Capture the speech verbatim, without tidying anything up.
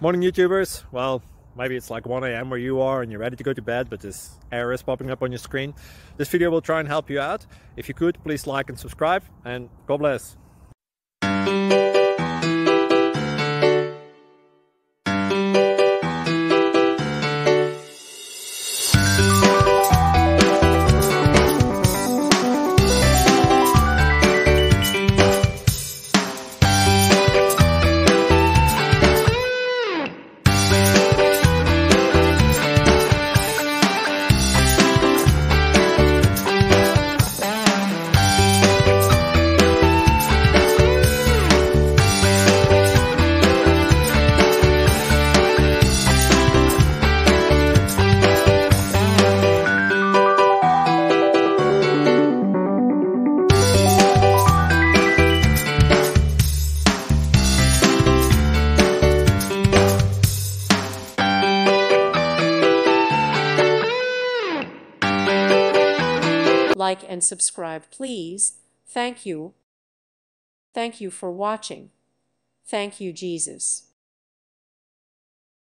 Morning YouTubers. Well, maybe it's like one A M where you are and you're ready to go to bed, but this error is popping up on your screen. This video will try and help you out. If you could, please like and subscribe, and God bless. Like and subscribe, please. Thank you. Thank you for watching. Thank you, Jesus.